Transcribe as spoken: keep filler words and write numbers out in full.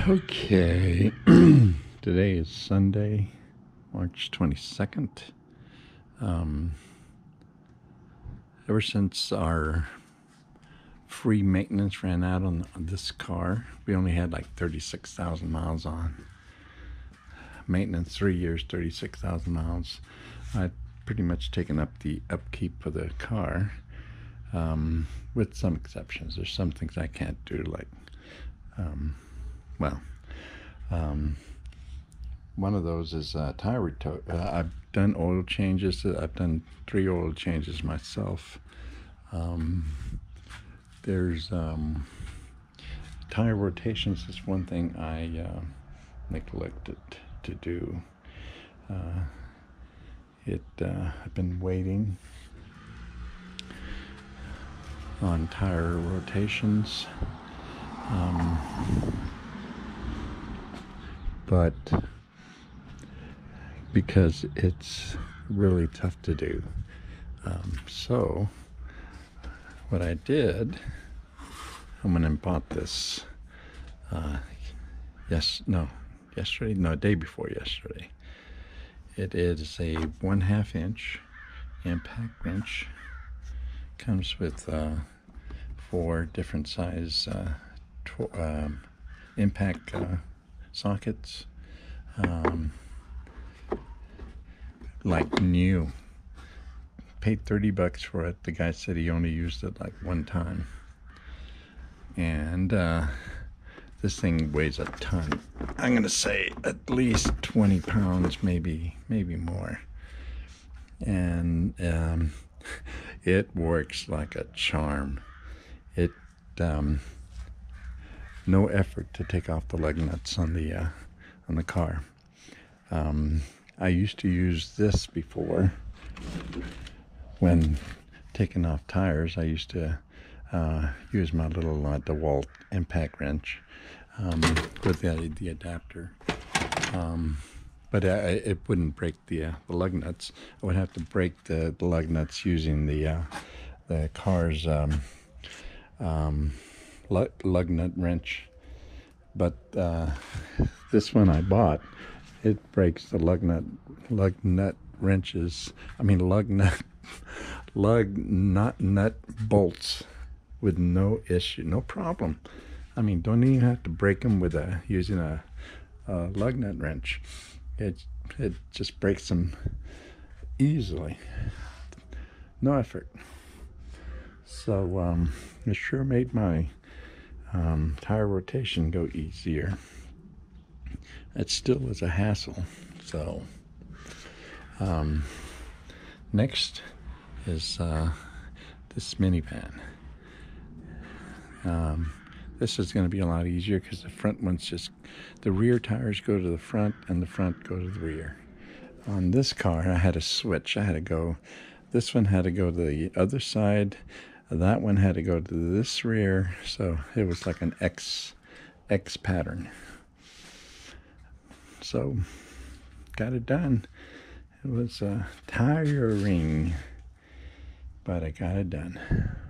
Okay, today is Sunday, March twenty-second. Um, ever since our free maintenance ran out on, on this car, we only had like thirty-six thousand miles on. Maintenance, three years, thirty-six thousand miles. I've pretty much taken up the upkeep of the car, um, with some exceptions. There's some things I can't do, like, um, well, um, one of those is uh, tire reto- uh, I've done oil changes. I've done three oil changes myself. Um, there's um, tire rotations is one thing I uh, neglected to do. Uh, it uh, I've been waiting on tire rotations. Um, but because it's really tough to do. Um, so what I did, I went and bought this, uh, yes, no, yesterday, no, day before yesterday. It is a one half inch impact wrench. Comes with uh, four different size uh, tw- um, impact uh, sockets, um, like new. Paid thirty bucks for it. The guy said he only used it like one time, and uh, this thing weighs a ton. I'm gonna say at least twenty pounds, maybe maybe more, and um, it works like a charm. It um, no effort to take off the lug nuts on the uh, on the car. Um, I used to use this before when taking off tires. I used to uh, use my little uh, DeWalt impact wrench um, with the, the adapter, um, but I, it wouldn't break the, uh, the lug nuts. I would have to break the, the lug nuts using the uh, the car's um, um, lug, lug nut wrench. But uh, this one I bought, it breaks the lug nut lug nut wrenches. I mean lug nut lug nut nut bolts with no issue, no problem. I mean, don't even have to break them with a using a, a lug nut wrench. It it just breaks them easily, no effort. So um, it sure made my um, tire rotation go easier. It still is a hassle. So um, next is uh, this minivan. Um, this is going to be a lot easier because the front ones just, the rear tires go to the front and the front go to the rear. On this car, I had to switch. I had to go, this one had to go to the other side. That one had to go to this rear. So it was like an X, X pattern. So got it done. It was uh, tiring, but I got it done.